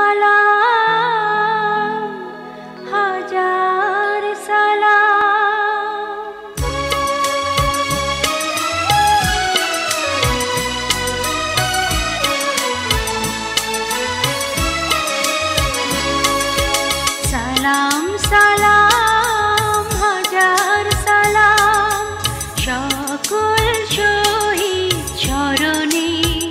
সালাম হাজার সালাম। সালাম সালাম হাজার সালাম সকল শহীদ চরণে,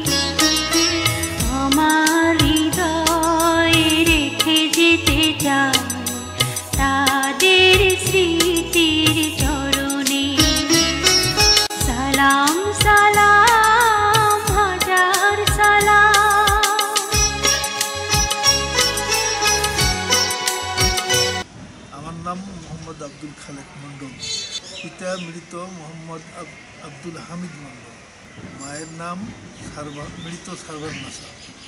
আমার হৃদয়ে রেখে যেতে চাই তাদের স্মৃতির চরণে। সালাম সালাম হাজার সালাম। আমার নাম মোহাম্মদ আব্দুল খালেক মণ্ডল। পিতা মৃত মোহাম্মদ আব্দুল হামিদ মণ্ডল। মায়ের নাম মৃত সারবার নাসা।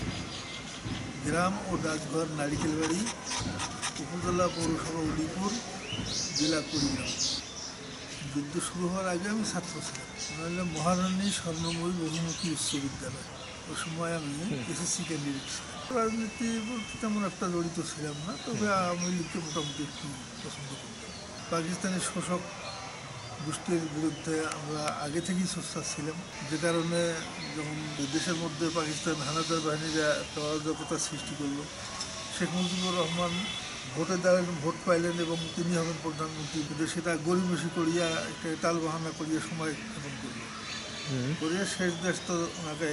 গ্রাম ও ডাকঘর নারিকেলবাড়ি, উপজেলা পৌরসভা উলিপুর, জেলা কুড়িগ্রাম। যুদ্ধ শুরু হওয়ার আগে আমি ছাত্র ছিলাম। নাহলে মহারানী স্বর্ণময়ী বহুমুখী উচ্চ বিদ্যালয়। ওই সময় আমি এসএসসি ক্যান্ডিডেট ছিলাম। রাজনীতি বলতে তেমন একটা জড়িত ছিলাম না, তবে আওয়ামী লীগকে মোটামুটি একটু পছন্দ করতাম। পাকিস্তানের শোষক গোষ্ঠীর বিরুদ্ধে আমরা আগে থেকেই সোচ্চার ছিলাম, যে কারণে যখন দেশের মধ্যে পাকিস্তান হানাদার বাহিনীরা একটা অরাজকতা সৃষ্টি করলো, শেখ মুজিবুর রহমান ভোটে দাঁড়ালেন, ভোট পাইলেন এবং তিনি হবেন প্রধানমন্ত্রী। কিন্তু সেটা গরিমসি করিয়া একটা টাল বাহানা করিয়া সময় স্থাপন করলো। করিয়া শেষ দেশ তো ওনাকে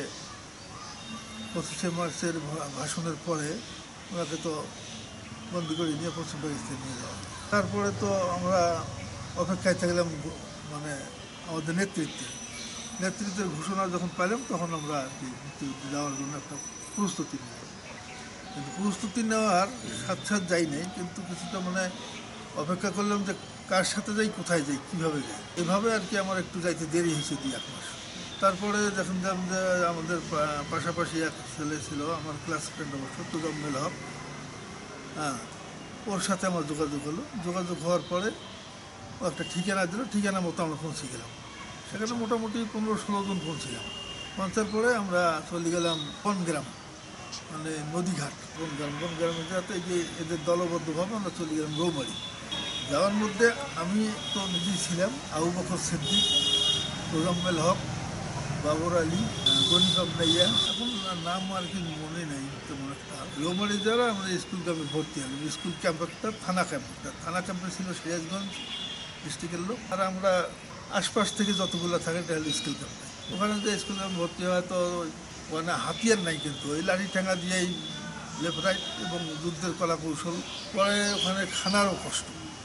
25শে মার্চের ভাষণের পরে ওনাকে তো বন্দি করে নিয়ে পশ্চিম পাকিস্তান নিয়ে যাওয়া। তারপরে তো আমরা অপেক্ষায় থাকলাম, মানে আমাদের নেতৃত্বের ঘোষণা যখন পাইলাম তখন আমরা আর কি মুক্তিযুদ্ধে যাওয়ার জন্য একটা প্রস্তুতি নিলাম। কিন্তু প্রস্তুতি নেওয়ার সাথে যাই নাই, কিন্তু কিছুটা মানে অপেক্ষা করলাম যে কার সাথে যাই, কোথায় যাই, কীভাবে যাই। এভাবে আর কি আমার একটু যাইতে দেরি হয়েছে 2-1 মাস। তারপরে যখন দেখলাম যে আমাদের পাশাপাশি এক ছেলে ছিল, আমার ক্লাস ফ্রেন্ড অবশ্য, তোজাম্মেল হক। হ্যাঁ, ওর সাথে আমার যোগাযোগ হলো। যোগাযোগ হওয়ার পরে ও একটা ঠিকানা দিল, ঠিকানা মতো আমরা পৌঁছে গেলাম। সেখানে মোটামুটি 15-16 জন পৌঁছলাম। পৌঁছার পরে আমরা চলে গেলাম বনগ্রাম, মানে নদীঘাট। বনগ্রামে যাতে যে এদের দলবদ্ধভাবে আমরা চলে গেলাম রৌমারি। যাওয়ার মধ্যে আমি তো নিজেই ছিলাম, আবু বকর সিদ্দিক, তোজাম্মেল হক, বাবর আলী, গনিফ আবনাইয়া, এখন নাম আর কি মনে নেই তেমন একটা। রৌমারি যারা আমাদের স্কুল ক্যাম্পে ভর্তি হলাম। স্কুল ক্যাম্প একটা, থানা ক্যাম্পে ছিল সিরাজগঞ্জ ডিস্ট্রিক্টের লোক। আর আমরা আশপাশ থেকে যতগুলো থাকে এটা হলো স্কুল ক্যাম্পে। ওখানে যে স্কুল ক্যাম্প ভর্তি হয় তো মানে হাতিয়ার নাই, কিন্তু ওই লাঠি ঠেঙ্গা দিয়েই লেফট রাইট এবং যুদ্ধের কলা কৌশল। পরে ওখানে খানারও কষ্ট,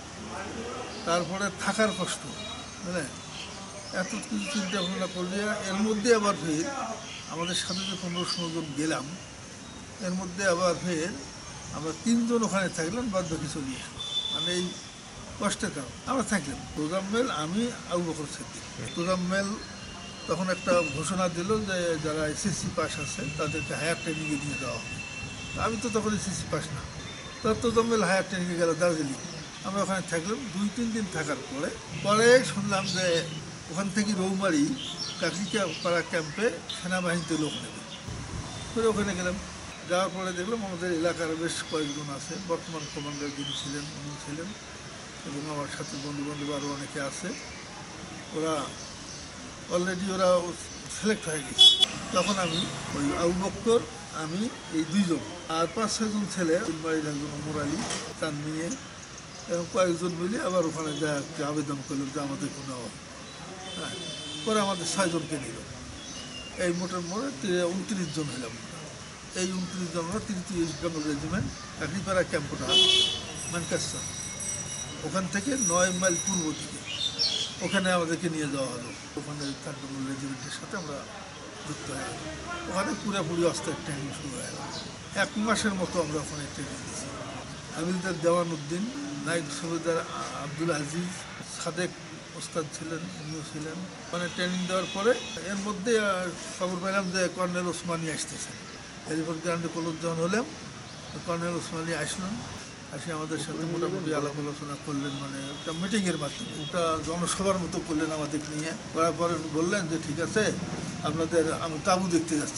তারপরে থাকার কষ্ট, বুঝলেন। এত কিছু চিন্তা ভাবনা করলে এর মধ্যে আবার ফের আমাদের সাথে যে 15-16 জন গেলাম, এর মধ্যে আবার ফের আমরা 3 জন ওখানে থাকলাম, বাদ বাকি চলে আসলাম। মানে এই কষ্টের কারণ আমরা থাকলাম। তোজাম্মেল, আমি, আবু বকর সিদ্দিক। তোজাম্মেল তখন একটা ঘোষণা দিল যে যারা এসএসসি পাস আছে তাদেরকে হায়ার ট্রেনিংয়ে নিয়ে যাওয়া হবে। আমি তো তখন এসএসসি পাস না। তার তোজাম্মেল হায়ার ট্রেনিংয়ে গেল দার্জিলিং। আমরা ওখানে থাকলাম 2-3 দিন থাকার পরে শুনলাম যে ওখান থেকে রৌমারি কাকরিকাপাড়া ক্যাম্পে সেনাবাহিনীতে লোক নেবে। করে ওখানে গেলাম। যাওয়ার পরে দেখলাম আমাদের এলাকার বেশ কয়েকজন আছে, বর্তমান কমান্ডার যিনি ছিলেন উনি ছিলেন, এবং আমার সাথে বন্ধুবান্ধব আরও অনেকে আছে। ওরা অলরেডি সিলেক্ট হয়ে গেছে। তখন আমি ওই আবু বকর, আমি, এই 2 জন আর 5-6 জন ছেলে, বাড়ির একজন ওমর আলী, তার নিয়ে এবং কয়েকজন মিলে আবার ওখানে যা আবেদন করলাম যে আমাদের কোনো। হ্যাঁ, পরে আমাদের 6 জনকে নিল। এই মোটে 29 জন হলাম। এই 29 জন আমরা 33 ইস্ট বেঙ্গল রেজিমেন্ট, কাকরিপাড়া ক্যাম্পটা, ম্যানচেস্টার, ওখান থেকে 9 মাইল পূর্ব দিকে ওখানে আমাদেরকে নিয়ে যাওয়া হলো। ওখানে 3 বেঙ্গল রেজিমেন্টের সাথে আমরা যুক্ত হয়ে গেলাম। ওখানে পুরোপুরি অস্ত্রের ট্রেনিং শুরু হয়ে গেল। 1 মাসের মতো আমরা ওখানে ট্রেনিং দিয়েছি। হাবিলদার দেওয়ানুদ্দিন, নাইক সুবেদার আব্দুল আজিজ, সাদেক ওস্তাদ ছিলেন, উনিও ছিলেন। মানে ট্রেনিং দেওয়ার পরে এর মধ্যে খবর পেলাম যে কর্নেল ওসমানী আসতেছেন। হেলিকপ্টার গ্রাউন্ডে কলম যখন হলাম, কর্নেল ওসমানী আসলেন। আসে আমাদের সাথে মোটামুটি আলাপ আলোচনা করলেন, মানে একটা মিটিংয়ের মাধ্যমে, একটা জনসভার মতো করলেন আমাদের নিয়ে। করার পরে বললেন যে ঠিক আছে, আপনাদের আমি তাঁবু দেখতে যাচ্ছি।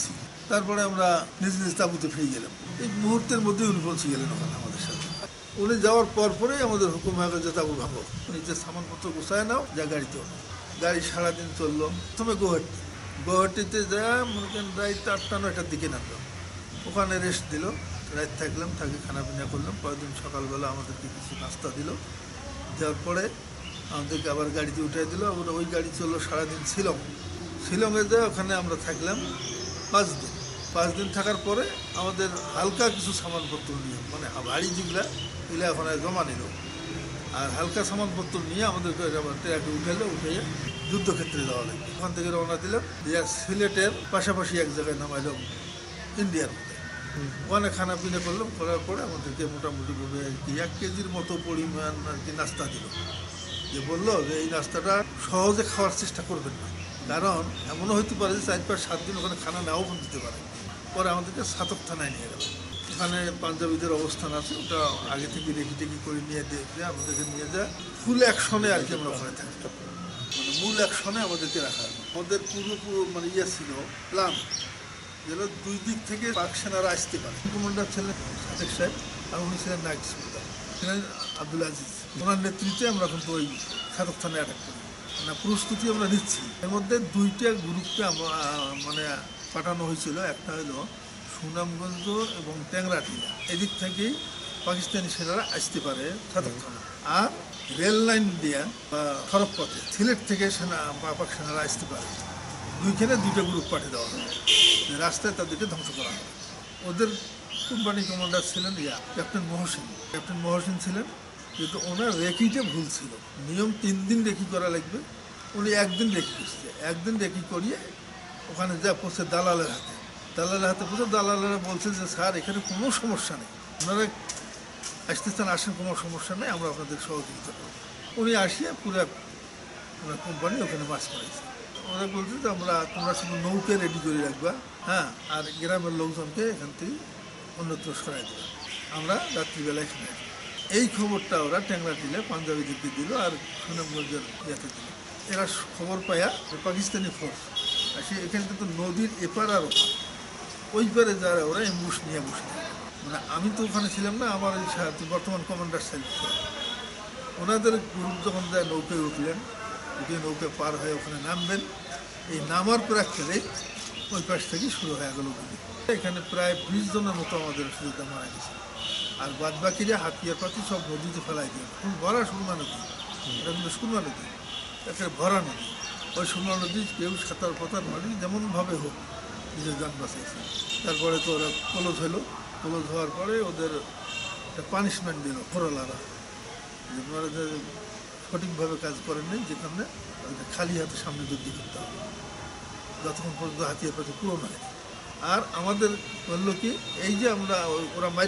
তারপরে আমরা নিজ নিজ তাঁবুতে ফিরে গেলাম। এই মুহূর্তের মধ্যে উনি পৌঁছে গেলেন ওখানে আমাদের সাথে। উনি যাওয়ার পরেই আমাদের হুকুম হয়ে গেল যে তাঁবু ভাঙো, নিজের সামানপত্র গুছায় নাও, যা গাড়িতে ওঠো। গাড়ি সারাদিন চললো। প্রথমে গুয়াহাটিতে যা মনে করেন রাত 8টা-9টার দিকে নামলাম। ওখানে রেস্ট দিল, রাত থাকলাম, থাকি খানা পিনা করলাম। পরের দিন সকালবেলা আমাদেরকে কিছু নাস্তা দিল, দেওয়ার পরে আমাদেরকে আবার গাড়িতে উঠাই দিল। আবার ওই গাড়ি চললো সারাদিন শিলংয়ে যায়। ওখানে আমরা থাকলাম 5 দিন। 5 দিন থাকার পরে আমাদের হালকা কিছু সামানপত্র নিয়ে, মানে বাড়ি যেগুলা এগুলো ওখানে জমা নিল, আর হালকা সামানপত্র নিয়ে আমাদেরকে আবার ট্রাকে উঠাইয়ে যুদ্ধক্ষেত্রে যাওয়া লাগবে। ওখান থেকে রওনা দিলাম, সিলেটের পাশাপাশি এক জায়গায় নামাইলাম ইন্ডিয়ার মধ্যে। ওখানে খানা পিনা করলাম, করার পরে আমাদেরকে মোটামুটি ভাবে আর কি 1 কেজির মতো পরিমাণ আর কি নাস্তা দিল। যে বললো যে এই নাস্তাটা সহজে খাওয়ার চেষ্টা করবেন না, কারণ এমনও হইতে পারে যে 4-5-7 দিন ওখানে খানা নাও দিতে পারে। পরে আমাদেরকে ছাতক থানায় নিয়ে গেল। ওখানে পাঞ্জাবিদের অবস্থান আছে, ওটা আগে থেকে রেখি করে নিয়ে দেখলে আমাদেরকে নিয়ে যায় ফুল অ্যাকশনে আর কি আমরা ওখানে থাকতাম, মানে মূল অ্যাকশনে আমাদেরকে রাখা। আমাদের পুরো মানে ছিল প্ল্যান, যেন 2 দিক থেকে পাক সেনারা আসতে পারে। কমান্ডার ছিলেন সাদেক সাহেব, আর উনি ছিলেন নাইট সুলতান, ছিলেন আব্দুল আজিজ। ওনার নেতৃত্বে আমরা কিন্তু ওই ছাতক থানায় অ্যাটাক করি, মানে প্রস্তুতি আমরা নিচ্ছি। এর মধ্যে 2টা গ্রুপকে মানে পাঠানো হয়েছিল। একটা হলো সুনামগঞ্জ এবং ট্যাংরাটিলা, এদিক থেকেই পাকিস্তানি সেনারা আসতে পারে ছাতক থানা। আর রেল লাইন দিয়া বা সড়ক পথে সিলেট থেকে পাক সেনারা আসতে পারে। 2টা গ্রুপ পাঠিয়ে দেওয়া হয়, রাস্তায় তাদেরকে ধ্বংস করা হয়। ওদের কোম্পানি কমান্ডার ছিলেন ক্যাপ্টেন মহসিন ছিলেন, কিন্তু ওনার রেকিটা ভুল ছিল। নিয়ম 3 দিন রেকি করা লাগবে, উনি 1 দিন রেকি করছে। 1 দিন রেকি করিয়ে ওখানে যা পড়ছে দালালের হাতে পড়ছে। দালালেরা বলছে যে স্যার এখানে কোনো সমস্যা নেই, ওনারা আসতে চান আসেন, কোনো সমস্যা নেই, আমরা আপনাদের সহযোগিতা করব। উনি আসিয়া পুরো ওনার কোম্পানি ওখানে মাছ করাইছে। ওরা বলছে যে তোমরা শুধু নৌকে রেডি করে রাখবা, হ্যাঁ, আর গ্রামের লোকজনকে এখান থেকে অন্যত্র সরাই দেবে, আমরা রাত্রিবেলা এখানে আসবো। এই খবরটা ওরা ট্যাংরাটিলে পাঞ্জাবিদেরকে দিল আর সুনামগঞ্জের ইয়েতে দিল। এরা খবর পায়া পাকিস্তানি ফোর্স আসে এখানে, কিন্তু নদীর এপার আর ওপার, ওই পারে যারা ওরা এমবুশ নিয়ে বসে। মানে আমি তো ওখানে ছিলাম না, আমার এই বর্তমান কমান্ডার সাহেব ছিল। ওনাদের গ্রুপ যখন যায় নৌকায় উঠলেন, নৌকা পার হয়ে ওখানে নামবেন, এই নামার প্রাক্কালে ওই পাশ থেকে শুরু হয়ে গেল গুলি। এখানে প্রায় 20 জনের মতো আমাদের সুবিধা মারা গেছে, আর বাদ বাকিরা হাতিয়ার পাতি সব নদীতে ফেলাই দিয়ে। ভরা সুরমা নদী, এটা কিন্তু সুরমা নদী, একটা ভরা নদী। ওই সুরমা নদী কেউ সাঁতার মারি যেমনভাবে হোক নিজের যান বাঁচাইছে। তারপরে তো ওরা ক্লোজ হওয়ার পরে ওদের একটা পানিশমেন্ট দিল ফোরালারা, যে ওনারা যে সঠিকভাবে কাজ করেননি, যেখানে খালি হাতে সামনে যুদ্ধ করতে হবে যতক্ষণ পর্যন্ত হাতিয়ার পাতি পূরণ হয়। আর আমাদের বললো কি, এই যে ওরা মাইর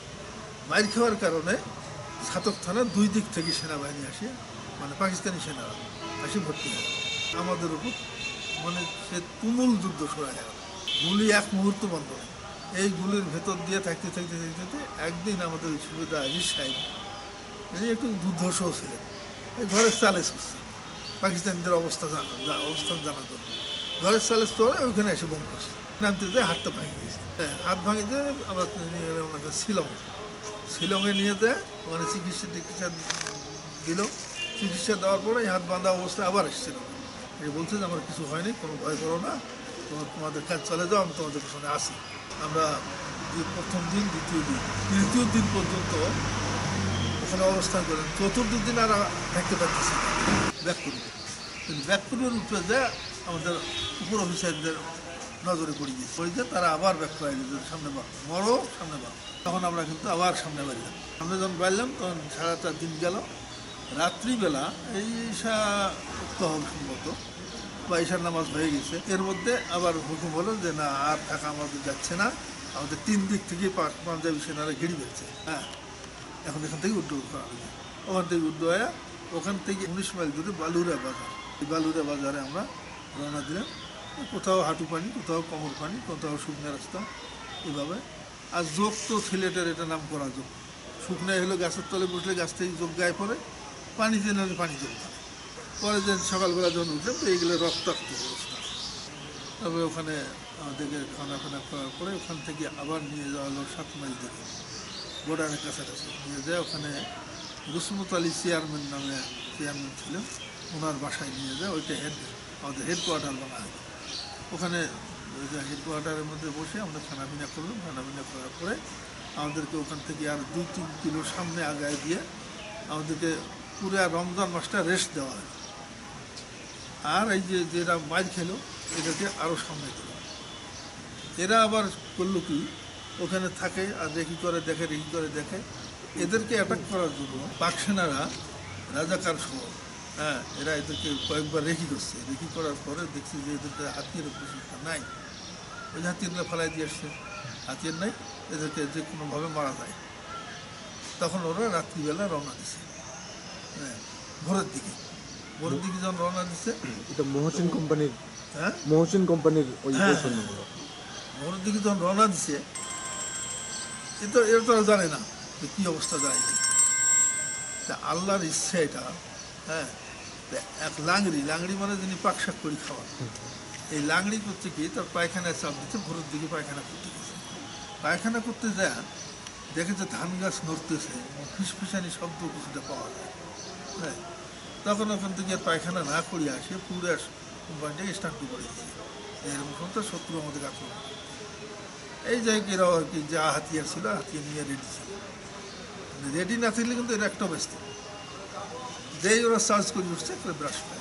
খাওয়ার কারণে ছাতক থানা 2 দিক থেকে সেনাবাহিনী আসে, মানে পাকিস্তানি সেনারা আসে ভর্তি হয় আমাদের উপর। মানে সে তুমুল যুদ্ধ শুরু হয়, গুলি 1 মুহূর্ত বন্ধ হয়। এই গুলির ভেতর দিয়ে থাকতে একদিন আমাদের সুবিধা আজিজ সাহেব একটু দুর্ধর্ষও ছিলেন, এই ঘরের চালে ছুটছে পাকিস্তানিদের অবস্থান জানার জন্য। ঘরের চালে চলে ওইখানে এসে বোম করছে, নামতে যায় হাতটা ভাঙে গেছে। হাত ভাঙে যায় আবার ওনাকে শিলংয়ে নিয়ে যায়, ওখানে চিকিৎসা দিল। চিকিৎসা দেওয়ার পরে হাত বাঁধা অবস্থায় আবার এসেছিল। বলছে যে আমার কিছু হয়নি, কোনো ভয় করো না, তোমাদের কাজ চলে যাও, আমি তোমাদের পেছনে আসি। আমরা প্রথম দিন, দ্বিতীয় দিন, তৃতীয় দিন পর্যন্ত ওখানে অবস্থান করেন। চতুর্থ দিন আর থাকতে পারতেছি ব্যাক করি, কিন্তু ব্যাক করিবার উপরে যায় আমাদের উপর অফিসারদের নজরে পড়ে গিয়েছে। তারা আবার ব্যাক করে সামনে বড় সামনে বাড়ো। তখন আমরা কিন্তু আবার সামনে বাড়লাম। আমরা যখন বাড়লাম তখন সারাটা দিন গেল। রাত্রিবেলা এই তখন সম্ভবত বা ঈশার নামাজ হয়ে গেছে। এর মধ্যে আবার হুকুম হলো যে না, আর থাকা আমাদের যাচ্ছে না, আমাদের 3 দিক থেকে পাঞ্জাবি সেনারা ঘিরে ফেলছে। হ্যাঁ, এখন এখান থেকে উদ্যোগ করা হয়েছে। ওখান থেকে উদ্যোগ হয়, ওখান থেকে 19 মাইল দূরে বালুরা বাজার। এই বালুরা বাজারে আমরা রওনা দিলাম। কোথাও হাঁটু পানি, কোথাও কোমর পানি, কোথাও শুকনো রাস্তা, এইভাবে। আর যোগ তো সিলেটের এটা নাম করা যোগ। শুকনায় হলো গাছের তলে বসলে গাছ থেকে যোগ গায়ে পড়ে, পানি দিয়ে নাহলে পানি যোগ। পরে যে সকালবেলা যখন উঠলাম তো এইগুলো রক্তাক্ত অবস্থা। তবে ওখানে আমাদেরকে খানা ফানা করার পরে ওখান থেকে আবার নিয়ে যাওয়া হলো 7 মাইল দিকে, বর্ডারের কাছাকাছি নিয়ে যায়। ওখানে রুসমত আলী চেয়ারম্যান নামে চেয়ারম্যান ছিলেন, ওনার বাসায় নিয়ে যায়। ওইটা আমাদের হেডকোয়ার্টার বানা হয়। ওখানে হেডকোয়ার্টারের মধ্যে বসে আমরা খানাপিনা করলাম। খানাপিনা করার পরে আমাদেরকে ওখান থেকে আর 2-3 কিলো সামনে আগায় দিয়ে আমাদেরকে পুরো রমজান মাসটা রেস্ট দেওয়া হয়। আর এই যে যেটা মাইল খেলো এটাকে আরও সামনে দিল। এরা আবার করলো কি, ওখানে থাকে আর রেকি করে দেখে এদেরকে অ্যাটাক করার জন্য পাক সেনারা রাজাকার সহ, হ্যাঁ, এরা এদেরকে কয়েকবার রেকি করছে। রেকি করার পরে দেখছি যে এদেরকে হাতিয়ারের প্রশিক্ষণ নাই, ওই হাতিয়ারগুলো ফেলাই দিয়ে আসছে, হাতিয়ার নাই, এদেরকে যে কোনোভাবে মারা যায়। তখন ওরা রাত্রিবেলা রওনা দিছে, হ্যাঁ, ভোরের দিকে যখন রওনা দিচ্ছে, এটা মহসিন কোম্পানির, হ্যাঁ মহসিন কোম্পানির ওই ভোরের দিকে যখন রওনা দিচ্ছে, এরা তো জানে না যে কী অবস্থা দাঁড়াইছে। তা আল্লাহর ইচ্ছা এটা, হ্যাঁ, এক লাংড়ি মানে যিনি পাকশাক করে খাওয়া, এই লাংড়ি করতে গিয়ে তার পায়খানায় চাপ দিচ্ছে। ভোরের দিকে পায়খানা করতে গেছে। পায়খানা করতে যায় দেখেছে ধান গাছ নড়তেছে, ফিসফিসানি শব্দ কিছুটা পাওয়া যায়, হ্যাঁ। তখন ওখান থেকে আর পায়খানা না করিয়ে আসে পুরো কোম্পানিটাকে স্টার্ট করে দিচ্ছে। এরকম সময় শত্রু আমাদের আক্রমণ। এই জায়গায় এরাও আর কি যা হাতিয়ার ছিল, হাতিয়ার নিয়ে রেডি ছিল। রেডি না থাকলে কিন্তু এরা একটা ব্যস্ত, যেই ওরা চার্জ করে উঠছে একটা ব্রাশ পায়,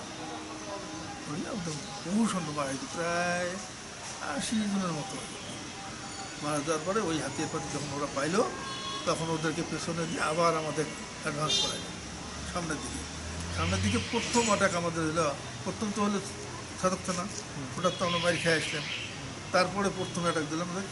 একদম বহু সৈন্য মারা হয়েছে, প্রায় 80 জনের মতো। মারা যাওয়ার পরে ওই হাতিয়ার পাতি যখন ওরা পাইলো, তখন ওদেরকে পেছনে দিয়ে আবার আমাদের অ্যাডভান্স করাই সামনের দিকে। প্রথম অ্যাটাক আমাদের হলো, প্রথম তো হলো সাধক থানা, ওটার তো আমরা মারি খেয়ে আসলাম। তারপরে প্রথম অ্যাটাক দিলাম আমাদের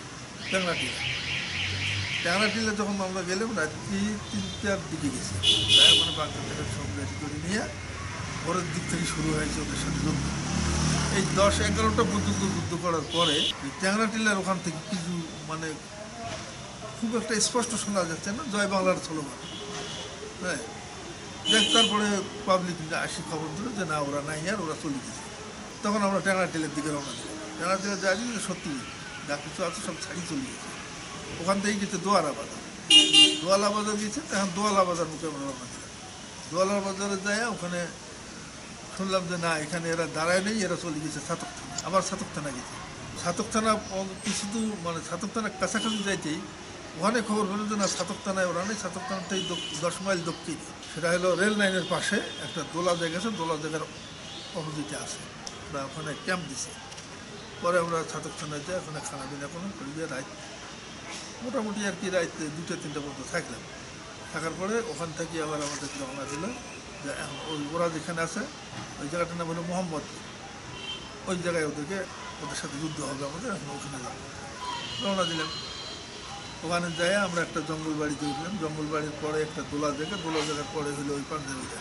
ট্যাংরাটিলা। যখন আমরা গেলাম রাত্রি 3টার দিকে গেছি, প্রায় মানে বাংলা থেকে সব রেডি করে নিয়ে পরের দিক থেকে শুরু হয়েছে ওদের সাথে যুদ্ধ। এই 10-11টা পর্যন্ত যুদ্ধ করার পরে ট্যাংরাটিলার ওখান থেকে কিছু মানে খুব একটা স্পষ্ট শোনা যাচ্ছে না জয় বাংলার স্লোগান, হ্যাঁ। তারপরে পাবলিক আসি খবর দিল যে না, ওরা নাই, আর ওরা চলে গেছে। তখন আমরা ট্যাংরাটিলের দিকে রওনা দিলাম। ট্যাংরাটিলে যাই সত্যি যা কিছু আছে সব ছাড়িয়ে চলে গেছে। ওখান থেকে গেছে দোয়ালা বাজার গেছে। তখন দোয়ালা বাজার মুখে আমরা রওনা দিলাম। দোয়ালা বাজারে যায় ওখানে শুনলাম যে না, এখানে এরা দাঁড়ায় নেই, এরা চলে গেছে ছাতক থানা। আবার ছাতক থানা গেছে। ছাতক থানা কিছু মানে ছাতক থানার কাছাকাছি যাইতেই ওখানে খবর হলো যে না, ছাতক থানায় ওরা নেই। ছাতক থানাটাই 10 মাইল দক্ষিণ, সেটা হলো রেল লাইনের পাশে একটা দোলা জায়গা আছে, দোলা জায়গার অপোজিটে আছে। ওরা ওখানে ক্যাম্প দিছে। পরে আমরা ছাতক থানায় যাই, ওখানে খানা পিনা করিয়ে রাত মোটামুটি আর কি রাত 2-3টা পর্যন্ত থাকলাম। থাকার পরে ওখান থেকে আবার আমাদেরকে রওনা দিল যে ওরা যেখানে আছে ওই জায়গাটার নাম হলো মোহাম্মদ। ওই জায়গায় ওদের সাথে যুদ্ধ হবে আমাদের, এখন ওখানে যাবো। রওনা দিলাম। ওখানে যাই আমরা একটা জঙ্গল বাড়িতে উঠলাম। জঙ্গল বাড়ির পরে একটা দোলা জায়গার পরে হলো ওই পাঞ্জাবিটা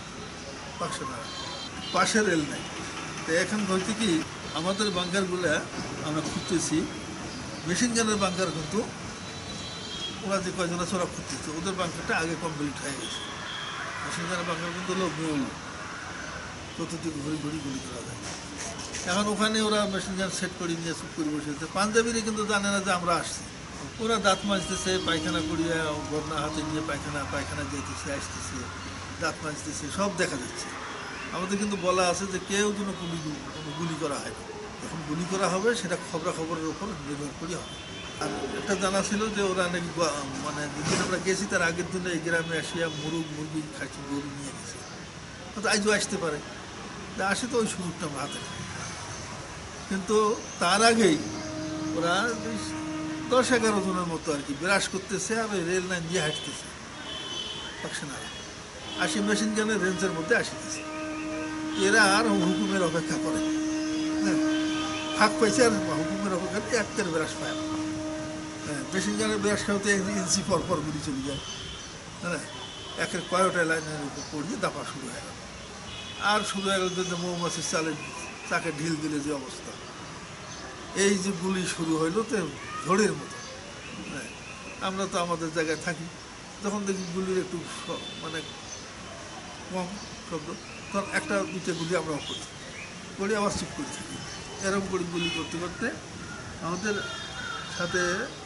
পাশে রেল নাই। তো এখন হয়েছে কি, আমাদের বাঙ্কারগুলা আমরা খুঁজতেছি, মেশিন গানের বাঙ্কার কিন্তু ওরা যে কয়জন আছে ওরা খুঁজতেছে, ওদের বাঙ্কারটা আগে কমপ্লিট হয়ে গেছে। মেশিন গানের বাঙ্কার কিন্তু হলো গোল, চতুর্দিকে ঘুরি গুলি করা যায়। এখন ওখানে ওরা মেশিন গান সেট করে নিয়ে চুপ করে বসেছে। পাঞ্জাবিরা কিন্তু জানে না যে আমরা আসছি। ওরা দাঁত মাজতেছে, পায়খানা করিয়া বদনা হাতে নিয়ে পায়খানা যেতেছে, আসতেছে, দাঁত মাজতেছে, সব দেখা যাচ্ছে। আমাদের কিন্তু বলা আছে যে কেউ যেন গুলি করা হয় না। যখন গুলি করা হবে সেটা খবরের ওপর নির্ভর করে হবে। আর একটা জানা ছিল যে ওরা নাকি মানে যেদিন আমরা গেছি তার আগের দিনে এই গ্রামে আসিয়া মুরগি খাচ্ছি, গরু নিয়ে গেছে। হয়তো আজও আসতে পারে, আসে তো ওই সুযোগটা আমরা হাতে। কিন্তু তার আগেই ওরা 10-11 জনের মতো আর কি বিরাজ করতেছে, আর ওই রেল লাইন দিয়ে হাঁটতেছে। পাকসেনারা মেশিন গানের রেঞ্জের মধ্যে আসিতেছে। এরা আর হুকুমের অপেক্ষা করে, হ্যাঁ, ফাঁক পাইছে আর হুকুমের অপেক্ষা একের বিরাজ পায়। হ্যাঁ, মেশিন গানের বিরাজ খাওয়াতে 1 ইঞ্চি পর গুলি চলে যায়, হ্যাঁ। একের কয়টা লাইনের উপর পড়িয়ে দাপা শুরু হয়ে গেল। আর শুরু হয়ে গেল যে মৌমাছির চাকে ঢিল দিলে যে অবস্থা, এই যে গুলি শুরু হইলো তো ঝড়ের মতো। হ্যাঁ, আমরা তো আমাদের জায়গায় থাকি, যখন দেখি গুলির একটু মানে কম শব্দ, তখন 1-2টা গুলি আমরা করি আবার চুপ করে থাকি, এরকম করে গুলি করতে করতে আমাদের সাথে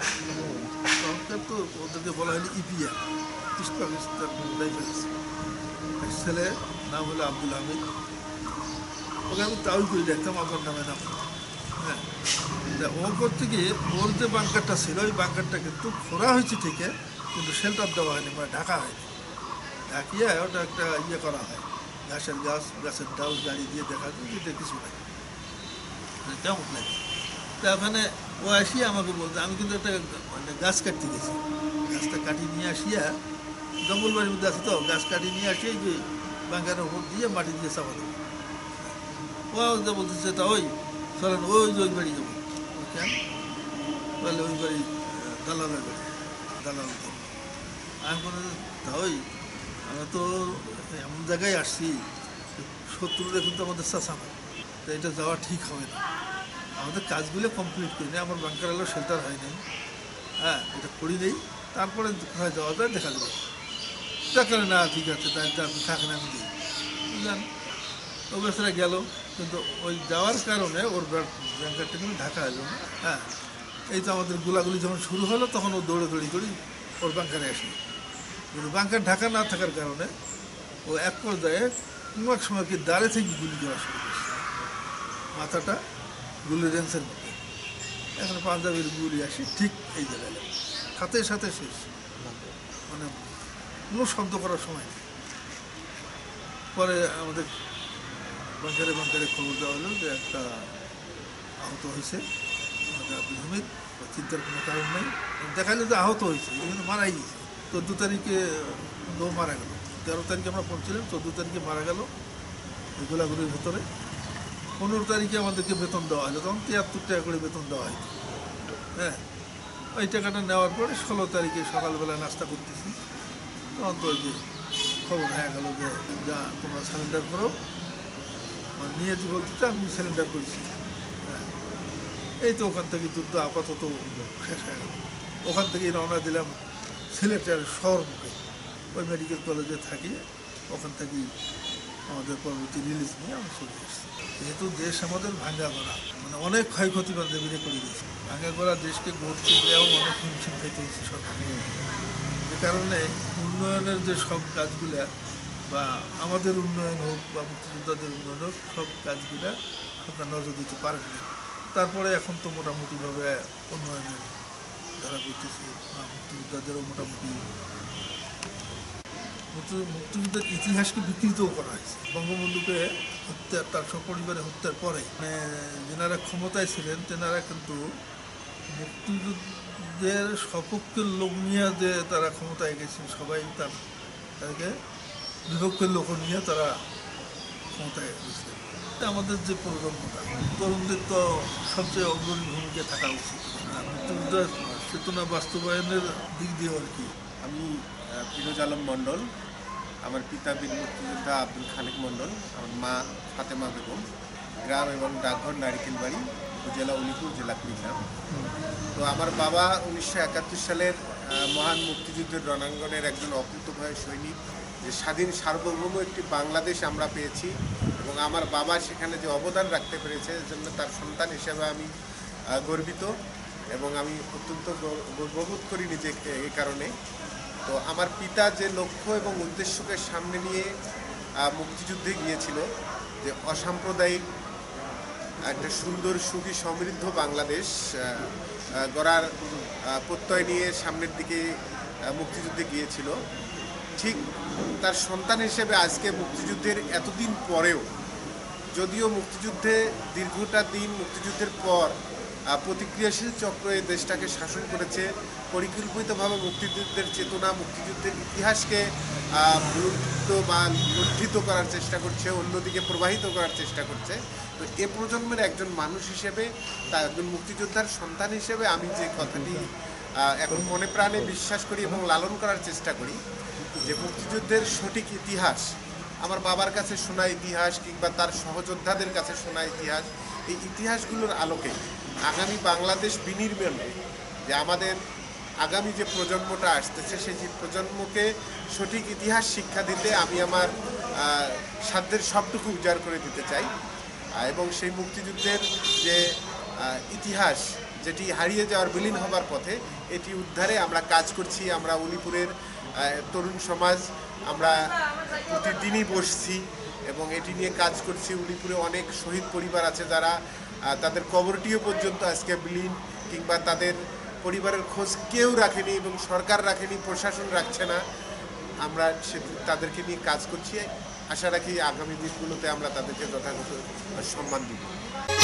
তখনকার তো ওদেরকে বলা হলো ইপিআর, ইস্ট পাকিস্তান রাইফেলস, এক ছেলে নাম হলো আব্দুল হামিদ, ওকে আমি তাও করে দেখতাম আমার নামে নাম। হ্যাঁ, ও করতে গিয়ে ওর যে বাংকারটা ছিল ওই বাংকারটা কিন্তু খোঁড়া হয়েছে ঠিকই, কিন্তু শেল্টার দেওয়া হয়নি, মানে ঢাকা হয়নি। ঢাকিয়ে ওটা একটা ইয়ে করা হয়, গাছের ডাল গাড়ি দিয়ে দেখা যায় যে কিছু নাই, কেমন লাগে। তা ওখানে ও আসিয়া আমাকে বলতো, আমি কিন্তু একটা মানে গাছ কাটতে গেছি, গাছটা কাটিয়ে নিয়ে আসিয়া জঙ্গল বাড়ির মধ্যে আছে তো, গাছ কাটিয়ে নিয়ে আসিয়ে যে বাঙ্গারের উপর দিয়ে মাটি দিয়ে চাপা দেবো। ও বলতেছে তা ওই চলেন ওই বাড়ি যাবো। কেন বলে ওই বাড়ি দালালের বাড়ি, দালাল। আমি বলে তা ওই আমরা তো এমন জায়গায় আসছি, শত্রু দেখুন তো আমাদের চাষানো, তো এটা যাওয়া ঠিক হবে না, আমাদের কাজগুলো কমপ্লিট করি না, আমার বাংকার এলো শেল্টার হয় নাই, হ্যাঁ এটা করি নেই, তারপরে কোথায় যাওয়া যায় দেখা যাবে। দেখা না ঠিক আছে, তাই আপনি থাকেন আমি দিই, বুঝলেন। ও বেচারা গেল, কিন্তু ওই যাওয়ার কারণে ওর ব্যাংকারটা কিন্তু ঢাকা এলো না। হ্যাঁ, এই তো আমাদের গোলাগুলি যখন শুরু হলো তখন ও দৌড়ি করি ওর বাংকারে আসে, কিন্তু বাংকার ঢাকা না থাকার কারণে ও এক পর্যায়ে কোনো এক সময় কি দাঁড়ে থেকে গুলি করা শুরু করছে, মাথাটা গুলি রেঞ্চের মধ্যে, এখন পাঞ্জাবের গুলি আসে ঠিক এই জায়গায়, সাথে সাথে শেষ, মানে কোনো শব্দ করার সময় নেই। পরে আমাদের বাংকারে খবর দেওয়া হলো যে একটা আহত হয়েছে আমাদের আব্দুল হামিদ, চিন্তার কোনো কারণ নেই, দেখাইলো যে আহত হয়েছে, কিন্তু মারাই গেছে। 14 তারিখে ও মারা গেল, 13 তারিখে আমরা পৌঁছছিলাম, 14 তারিখে মারা গেল এই গোলাগুলির ভেতরে। 15 তারিখে আমাদেরকে বেতন দেওয়া হলো, তখন 73 টাকা করে বেতন দেওয়া হয়। হ্যাঁ, ওই টাকাটা নেওয়ার পরে 16 তারিখে সকালবেলা নাস্তা করতেছি, তখন তো ওই যে খবর হয়ে গেল যে যা তোমরা সারেন্ডার করো, নিয়েছি বলতে আমি সিলিন্ডার করেছি। হ্যাঁ, এই তো ওখান থেকে যুদ্ধ আপাতত শেষ হয়ে গেল। ওখান থেকেই রওনা দিলাম সিলেটের শহরমুখে, ওই মেডিকেল কলেজে থাকি, ওখান থেকেই আমাদের পরবর্তী রিলিজ নিয়ে আমরা চলে এসেছি। যেহেতু দেশ আমাদের ভাঙ্গা গড়া, মানে অনেক ক্ষয়ক্ষতি বান্ধবীরা করে দিয়েছে, ভাঙ্গা গড়া দেশকে গড়তে গিয়েও অনেক হিমশিম খেতে হয়েছে সরকার। যে কারণে উন্নয়নের যে সব কাজগুলা, বা আমাদের উন্নয়ন হোক বা মুক্তিযোদ্ধাদের উন্নয়ন হোক, সব কাজগুলা আপনার নজর দিতে পারেননি। তারপরে এখন তো মোটামুটিভাবে উন্নয়নের ধারা করতেছি, মুক্তিযোদ্ধাদেরও মোটামুটি মুক্তিযুদ্ধের ইতিহাসকে বিকৃতও করা হয়েছে। বঙ্গবন্ধুকে হত্যা, তার সপরিবারে হত্যার পরে মানে যেনারা ক্ষমতায় ছিলেন তেনারা কিন্তু মুক্তিযুদ্ধের সপক্ষের লোক নিয়ে যে তারা ক্ষমতায় গেছেন, সবাই তাদেরকে বিপক্ষের লোক নিয়ে তারা ক্ষমতায় গেছে। আমাদের যে প্রজন্মটা, তরুণদের তো সবচেয়ে অগ্রণী ভূমিকা থাকা উচিত মুক্তিযুদ্ধের চেতনা বাস্তবায়নের দিক দিয়ে আর কি। আমি ফিরোজ আলম মণ্ডল, আমার পিতা বীর মুক্তিযোদ্ধা আব্দুল খালেক মণ্ডল, আমার মা ফাতেমা বেগম, গ্রাম এবং ডাকঘর নারিকেলবাড়ি, উপজেলা উলিপুর, জেলা কুড়িগ্রাম। তো আমার বাবা 1971 সালের মহান মুক্তিযুদ্ধের রণাঙ্গনের একজন অকুতোভয় সৈনিক, যে স্বাধীন সার্বভৌম একটি বাংলাদেশ আমরা পেয়েছি এবং আমার বাবা সেখানে যে অবদান রাখতে পেরেছে, এজন্য তার সন্তান হিসেবে আমি গর্বিত এবং আমি অত্যন্ত গর্ববোধ করি নিজেকে এই কারণে। তো আমার পিতা যে লক্ষ্য এবং উদ্দেশ্যকে সামনে নিয়ে মুক্তিযুদ্ধে গিয়েছিল, যে অসাম্প্রদায়িক একটা সুন্দর সুখী সমৃদ্ধ বাংলাদেশ গড়ার প্রত্যয় নিয়ে সামনের দিকে মুক্তিযুদ্ধে গিয়েছিল, ঠিক তার সন্তান হিসেবে আজকে মুক্তিযুদ্ধের এতদিন পরেও, যদিও মুক্তিযুদ্ধে দীর্ঘটা দিন মুক্তিযুদ্ধের পর প্রতিক্রিয়াশীল চক্র এই দেশটাকে শাসন করেছে, পরিকল্পিতভাবে মুক্তিযুদ্ধের চেতনা, মুক্তিযুদ্ধের ইতিহাসকে বিলুপ্ত বা লুণ্ঠিত করার চেষ্টা করছে, অন্যদিকে প্রবাহিত করার চেষ্টা করছে। তো এ প্রজন্মের একজন মানুষ হিসেবে, তার একজন মুক্তিযোদ্ধার সন্তান হিসেবে আমি যে কথাটি এখন মনে প্রাণে বিশ্বাস করি এবং লালন করার চেষ্টা করি, যে মুক্তিযুদ্ধের সঠিক ইতিহাস, আমার বাবার কাছে শোনা ইতিহাস কিংবা তার সহযোদ্ধাদের কাছে শোনা ইতিহাস, এই ইতিহাসগুলোর আলোকে আগামী বাংলাদেশ বিনির্মাণে যে আমাদের আগামী যে প্রজন্মটা আসতেছে, সেই প্রজন্মকে সঠিক ইতিহাস শিক্ষা দিতে আমি আমার সাধ্যের সবটুকু উজাড় করে দিতে চাই। এবং সেই মুক্তিযুদ্ধের যে ইতিহাস যেটি হারিয়ে যাওয়ার বিলীন হবার পথে এটি উদ্ধারে আমরা কাজ করছি। আমরা উলিপুরের তরুণ সমাজ আমরা প্রতিদিনই বসছি এবং এটি নিয়ে কাজ করছি। উলিপুরে অনেক শহীদ পরিবার আছে যারা তাদের কবরটিও পর্যন্ত আজকে বিলীন কিংবা তাদের পরিবারের খোঁজ কেউ রাখেনি এবং সরকার রাখেনি, প্রশাসন রাখছে না। আমরা তাদেরকে নিয়ে কাজ করছি। আশা রাখি আগামী দিনগুলোতে আমরা তাদেরকে যথাযথ সম্মান দিব।